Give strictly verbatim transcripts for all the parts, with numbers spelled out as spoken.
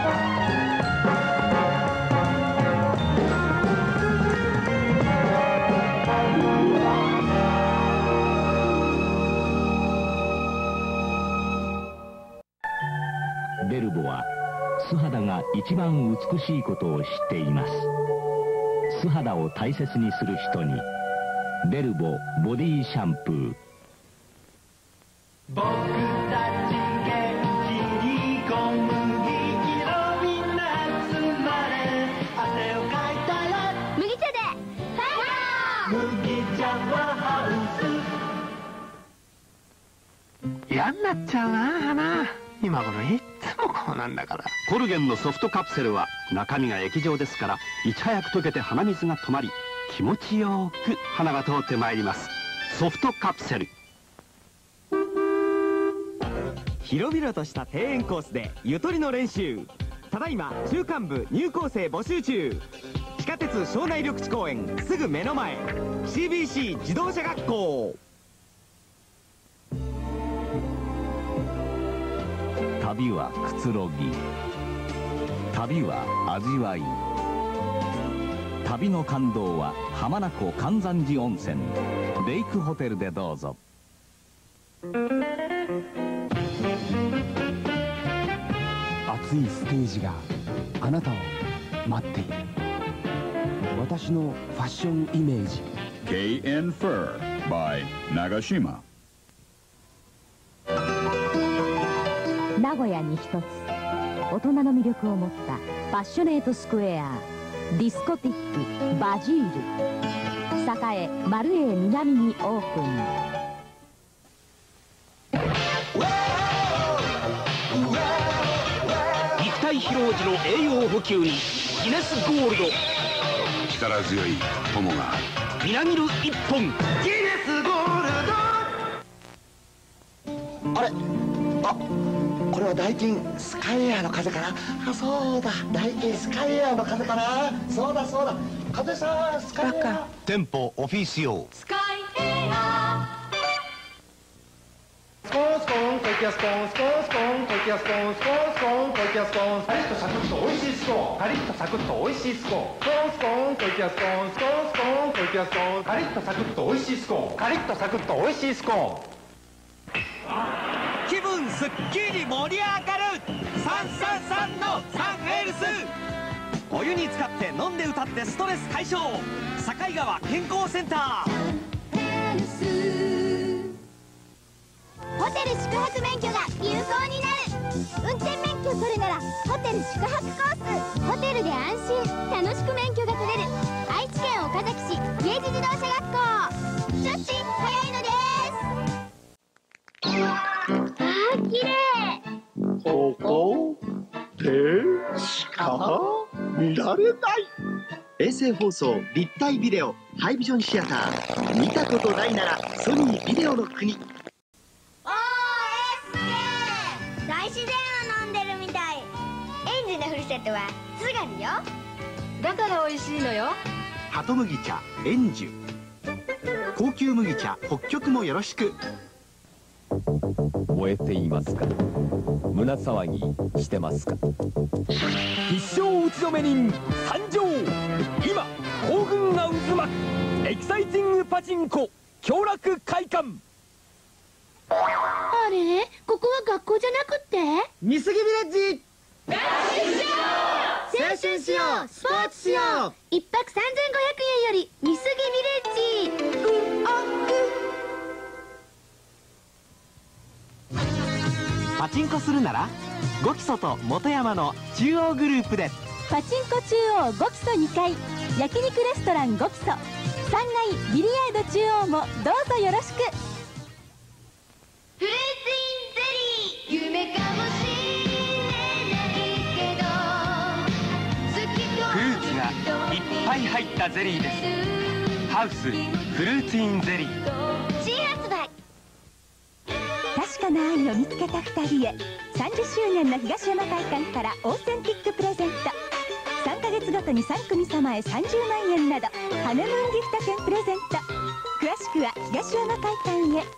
ベルボは素肌が一番美しいことを知っています。素肌を大切にする人にベルボボディシャンプー。僕たち元気に小麦色に夏まで汗をかいたら麦茶でファイヤー。麦茶はハウス。 嫌になっちゃうな花。今頃いっつもこうなんだから。 コルゲンのソフトカプセルは中身が液状ですから、いち早く溶けて鼻水が止まり、気持ちよく鼻が通ってまいります。ソフトカプセル。 広々とした庭園コースでゆとりの練習。ただいま中間部入校生募集中。地下鉄庄内緑地公園すぐ目の前 シービーシー 自動車学校。 旅はくつろぎ、旅は味わい、旅の感動は浜名湖関山寺温泉レイクホテルでどうぞ。 熱いステージがあなたを待っている。私のファッションイメージケーエヌ Fur by 長島。 名古屋に一つ大人の魅力を持ったパッショネートスクエアディスコティックバジール栄マルエイ南にオープン。 肉体疲労時の栄養補給にギネスゴールド。 力強い友がみなぎる一本ギネスゴールド。 あれ、あ、これはダイキンスカイエアの風かな。あ、そうだ、ダイキンスカイエアの風かな。そうだそうだ、風さんスカイエア。 店舗オフィス用スカイエア。 スコーンスコーン小池屋スコーンスコーンスコーン小池屋スコーンスコーンスコーン小池屋スコーンカリッとサクッと美味しいスコーンカリッとサクッと美味しいスコーンスコーンスコーン小池屋スコーンスコーンスコーン小池屋スコーンカリッとサクッと美味しいスコーンカリッとサクッと美味しいスコーン。 気分すっきり盛り上がるさんさんさんのサンエルス。お湯に浸かって飲んで歌ってストレス解消。境川健康センター。 ホテル宿泊免許が有効になる。運転免許取るならホテル宿泊コース。ホテルで安心楽しく免許が取れる愛知県岡崎市明治自動車学校。出身早いのです。あー、きれい。 ここでしか見られない衛星放送立体ビデオハイビジョンシアター。見たことないならソニービデオの国。 オーエスケー 大自然を飲んでるみたい。エンジのフルセットは津軽よ。 だから美味しいのよ。 ハト麦茶エンジュ。高級麦茶北極もよろしく。 燃えていますか。胸騒ぎしてますか。 必勝打ち止め人参上。今興奮が渦巻くエキサイティングパチンコ強楽会館。 あれ、ここは学校じゃなくって美杉ビレッジ。 合宿しよう。青春しよう。スポーツしよう。一泊さんぜんごひゃくえんより美杉ビレッジ。うんあパチンコするならご基礎と本山の中央グループで。 パチンコ中央ご基礎にかい焼肉レストランご基礎さんがいビリヤード中央もどうぞよろしく。 フルーツインゼリー夢かもしれないけど好きとフルーツがいっぱい入ったゼリーです。ハウスフルーツインゼリー新発売。確かな愛を見つけたふたりへさんじゅっしゅうねんの東山会館からオーセンティックプレゼント。さんかげつごとにさんくみ様へさんじゅうまんえんなどハネムーンギフト券プレゼント。詳しくは東山会館へ。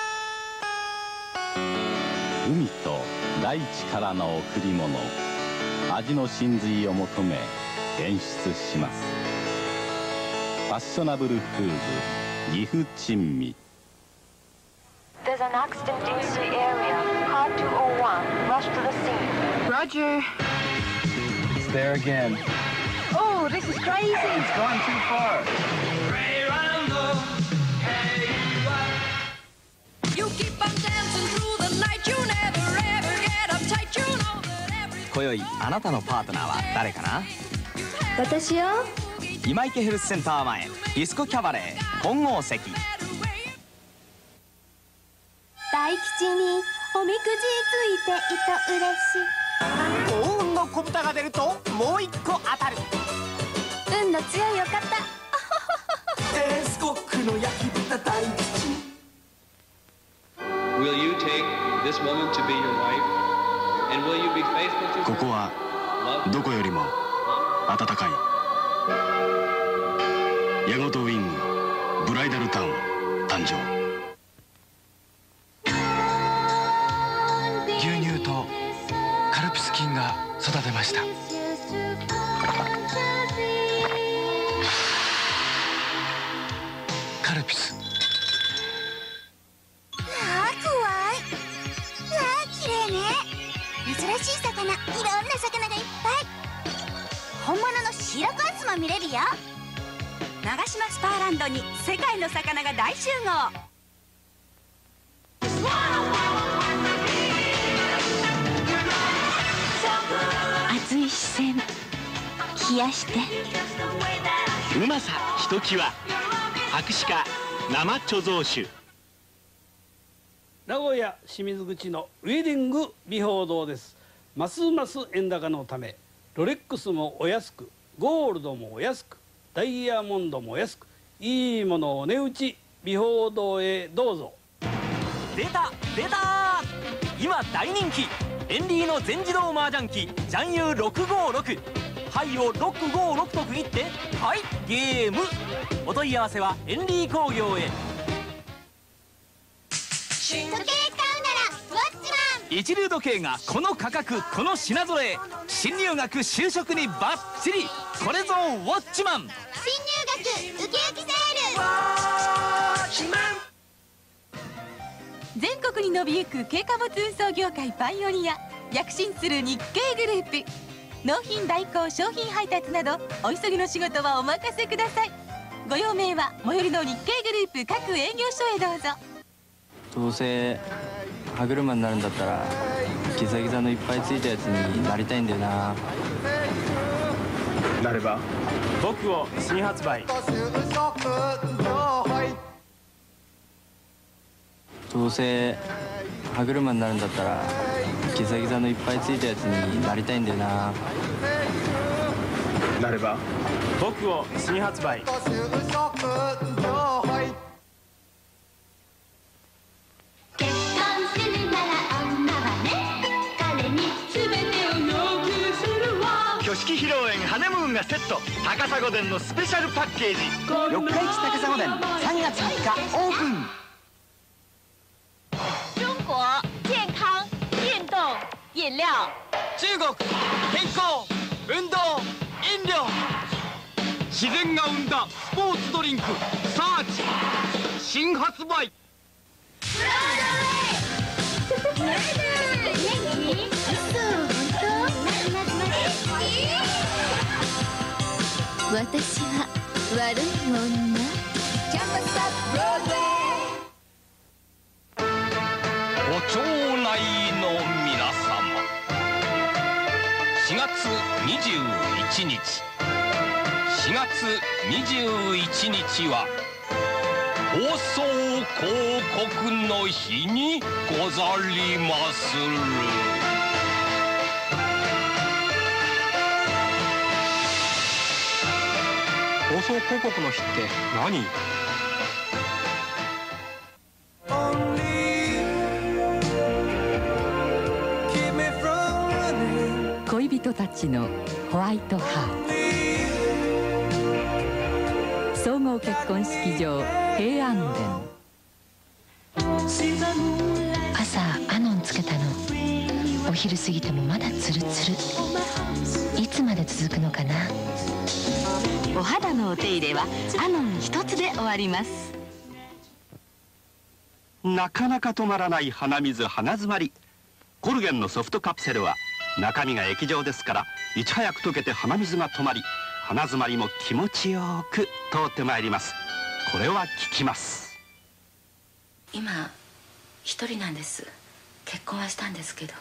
海と大地からの贈り物。 味の真髄を求め演出します。ファッショナブルフーズ岐阜珍味。 There's an accident in the area. Car two oh one, rush to the scene. Roger. It's there again. Oh, this is crazy. It's gone too far. You keep on dancing through the night. You never ever get uptight. You know that every. 今宵あなたのパートナーは誰かな？ 私よ。 今池ヘルスセンター前ディスコキャバレー本郷席。 大吉におみくじついていと嬉しい。 幸運の小豚が出るともう一個当たる。 運の強いお方。 エースコックの焼き豚大吉。 Will you take this woman to be your wife? And will you be faithful to her? ここはどこよりも暖かいヤゴトウィングブライダルタウン誕生。 牛乳とカルピス菌が育てました。カルピス。 あー怖い。あー綺麗ね。珍しい魚、いろんな魚がいっぱい。本物のシーラカンスも見れるよ。長島スパーランドに世界の魚が大集合。熱い視線冷やして。 うまさひときわ博士課生貯蔵酒。 名古屋清水口のウェディング美宝堂です。ますます円高のためロレックスもお安く、ゴールドもお安く、ダイヤモンドもお安く、いいものを値打ち美宝堂へどうぞ。 出た出た、今大人気エンリーの全自動麻雀機ジャンユーろくごろく。はいをろくごろくと区切ってはいゲーム。お問い合わせはエンリー工業へ。 時計買うならウォッチマン。 一流時計がこの価格この品揃え。新入学就職にバッチリ。これぞウォッチマン。 新入学ウキウキセール。 全国に伸びゆく軽貨物運送業界パイオニア、躍進する日系グループ。納品代行商品配達などお急ぎの仕事はお任せください。ご用命は最寄りの日系グループ各営業所へどうぞ。 どうせ歯車になるんだったらギザギザのいっぱいついたやつになりたいんだよな。 なれば僕を新発売。 どうせ歯車になるんだったらギザギザのいっぱいついたやつになりたいんだよな。 なれば僕を新発売。 結婚するなら女はね、彼に全てを要求するわ。 挙式披露宴ハネムーンがセット。高砂殿のスペシャルパッケージ。 四日市高砂殿さんがつみっかオープン。 中国健康运动饮料。 中国健康運動飲料。自然が生んだスポーツドリンクサーチ新発売。 私は悪い女。キャンパスタップブロードウェイ。 ご町内の皆様、しがつにじゅういちにちしがつにじゅういちにちは放送広告の日にござりまする。 放送広告の日って何？ 恋人たちのホワイトハーツ。総合結婚式場平安殿。 朝アノンつけたの。お昼過ぎてもまだツルツル。 つまで続くのかな。 お肌のお手入れはアノン一つで終わります。 なかなか止まらない鼻水鼻詰まり。コルゲンのソフトカプセルは中身が液状ですから、いち早く溶けて鼻水が止まり、鼻詰まりも気持ちよく通ってまいります。これは効きます。 今一人なんです。結婚はしたんですけど。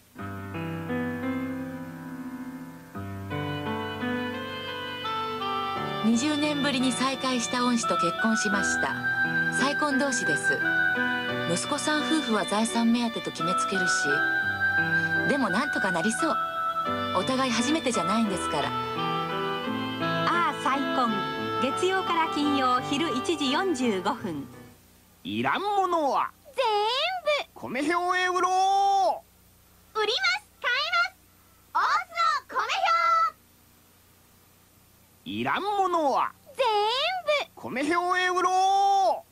にじゅうねんぶりに再会した恩師と結婚しました。再婚同士です。息子さん夫婦は財産目当てと決めつけるし、でもなんとかなりそう。お互い初めてじゃないんですから。 ああ再婚、月曜から金曜昼いちじよんじゅうごふん。 いらんものは全部米表へ売ろう。 売ります、買います。大須の米表。 いらんものは全部米表へ売ろう。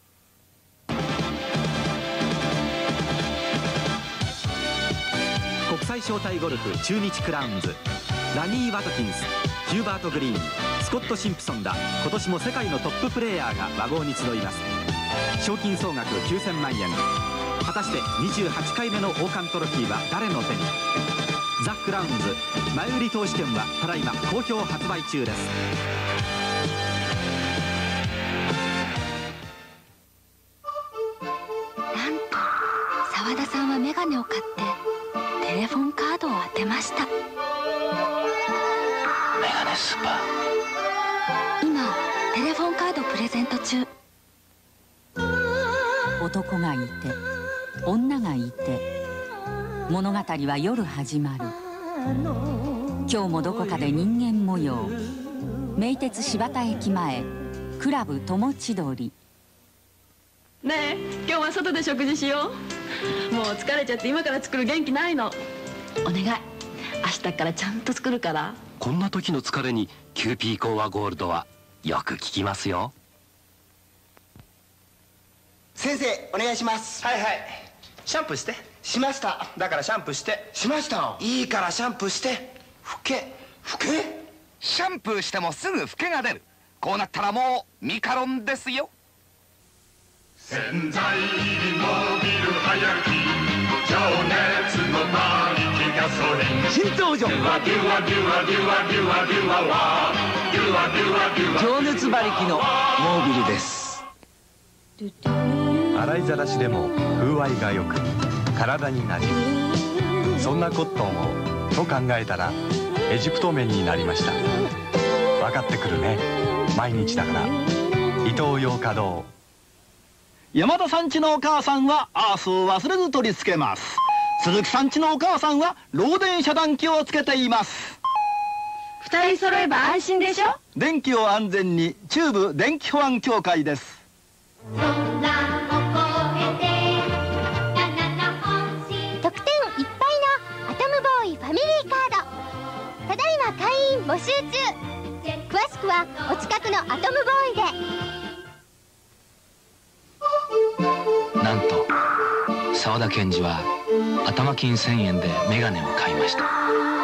国際招待ゴルフ中日クラウンズ、ラニー・ワトキンス、ヒューバート・グリーン、スコット・シンプソンら今年も世界のトッププレーヤーが和合に集います。賞金総額きゅうせんまんえん。果たしてにじゅうはちかいめの王冠トロフィーは誰の手に。ザ・クラウンズ前売り投資券はただいま好評発売中です。 なんと澤田さんはメガネを買ってテレフォンカードを当てました。 メガネスーパー、今テレフォンカードプレゼント中。 男がいて女がいて物語は夜始まる。今日もどこかで人間模様。名鉄柴田駅前クラブ友千鳥。 ねえ、今日は外で食事しよう。もう疲れちゃって今から作る元気ないの。お願い、明日からちゃんと作るから。 こんな時の疲れにキューピーコアゴールドはよく効きますよ。 先生お願いします。 はいはい、シャンプーして。 しました。 だからシャンプーして。 しました。 いいからシャンプーして。ふけふけシャンプーしてもすぐふけが出る。こうなったらもうミカロンですよ。 洗剤入りモビルはやき、情熱の馬力ガソリン、 新登場デュワデュワデュワデュワデュワデュワワデュワデュワデュワ、 情熱馬力のモービルです。 洗いざらしでも風合いがよく体になじむ、そんなコットンをと考えたらエジプト麺になりました。分かってくるね、毎日だから。伊東洋華堂。 山田さんちのお母さんはアースを忘れず取り付けます。鈴木さんちのお母さんは漏電遮断機をつけています。 二人揃えば安心でしょ。 電気を安全に、中部電気保安協会です。 特典いっぱいのアトムボーイファミリーカード、ただいま会員募集中。詳しくはお近くのアトムボーイで。 なんと沢田研二は頭金せんえんでメガネを買いました。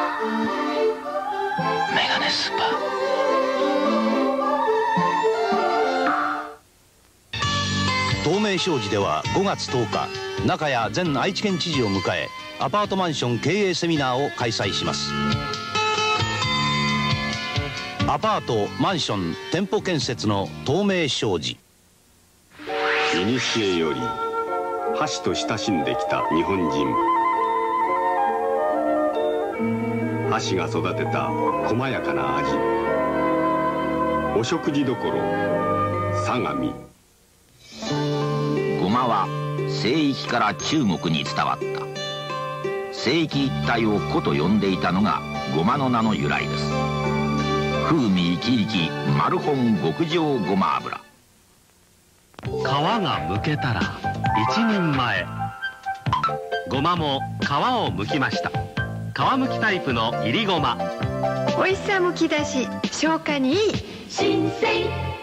メガネスーパー。東名商事ではごがつとおか、中谷前愛知県知事を迎えアパートマンション経営セミナーを開催します。アパートマンション店舗建設の東名商事。 古より箸と親しんできた日本人。箸が育てた細やかな味。お食事どころ相模。 ごまは西域から中国に伝わった。西域一帯を古と呼んでいたのがごまの名の由来です。風味生き生きマルホン極上ごま油。 皮がむけたら一人前。ごまも皮をむきました。皮むきタイプのいりごま。 美味しさむきだし、消化にいい。新鮮。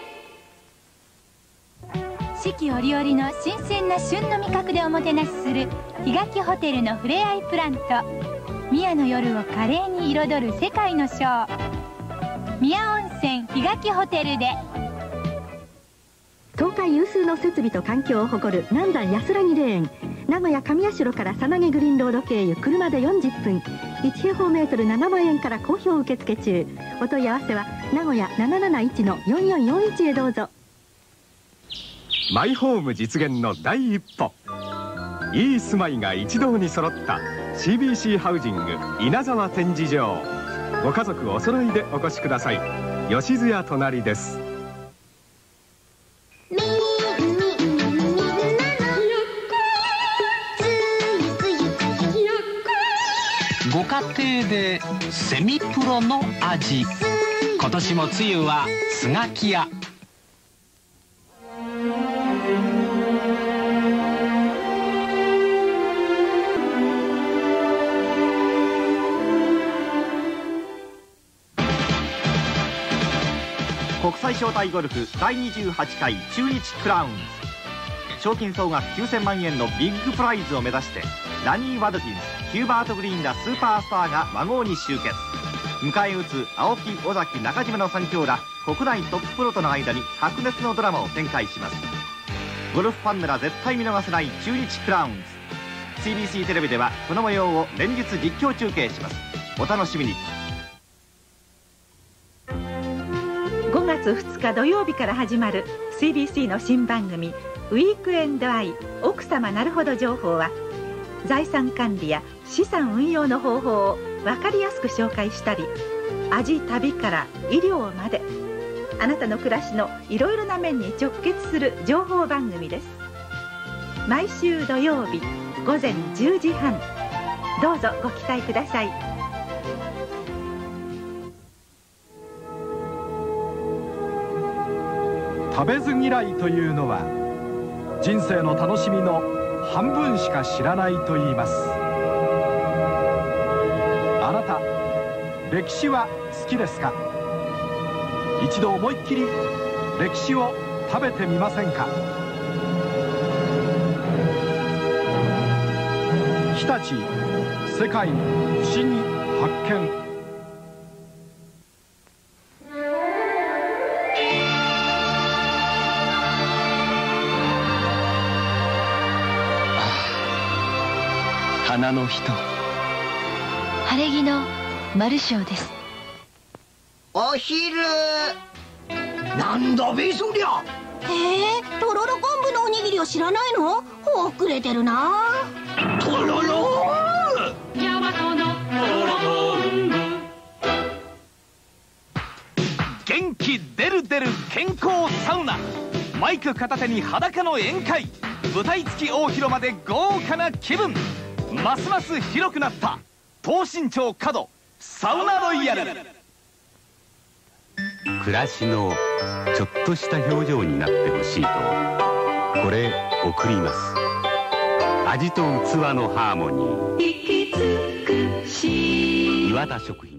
四季折々の新鮮な旬の味覚でおもてなしする檜垣ホテルのふれあいプラント。 宮の夜を華麗に彩る世界のショー、宮温泉檜垣ホテルで。 東海有数の設備と環境を誇る南山安らぎ霊園、名古屋上社からさなげグリーンロード経由車でよんじゅっぷん、いち平方メートルななまんえんから好評受付中。お問い合わせは名古屋 なななないちのよんよんよんいち へどうぞ。 マイホーム実現の第一歩、いい住まいが一堂に揃った シービーシー ハウジング稲沢展示場。ご家族お揃いでお越しください。吉津屋隣です。 ご家庭でセミプロの味。今年もつゆはスガキ屋。 国際招待ゴルフだいにじゅうはちかい中日クラウンズ、賞金総額きゅうせんまんえんのビッグプライズを目指して、ラニー・ワドキンス、ヒューバート・グリーンらスーパースターが和合に集結。迎え撃つ青木、尾崎、中島の三強ら国内トッププロとの間に白熱のドラマを展開します。ゴルフファンなら絶対見逃せない中日クラウンズ。 シービーシー テレビではこの模様を連日実況中継します。お楽しみに。 ごがつふつか土曜日から始まる シービーシー の新番組ウィークエンドアイ奥様なるほど情報は、財産管理や資産運用の方法を分かりやすく紹介したり、味旅から医療まであなたの暮らしのいろいろな面に直結する情報番組です。毎週土曜日ごぜんじゅうじはん、どうぞご期待ください。 食べず嫌いというのは人生の楽しみの半分しか知らないと言います。あなた、歴史は好きですか？一度思いっきり歴史を食べてみませんか？日立世界不思議発見。 花の人、 晴れ着のマルショーです。 お昼なんだべそりゃ。 えー、とろろ昆布のおにぎりを知らないの？遅れてるな。 とろろヤマトのとろろ昆布。 元気出る出る健康サウナ、マイク片手に裸の宴会、舞台付き大広間で豪華な気分。ますます広くなった東新町角サウナロイヤル。 暮らしのちょっとした表情になってほしいと、これ贈ります。味と器のハーモニー、岩田食品。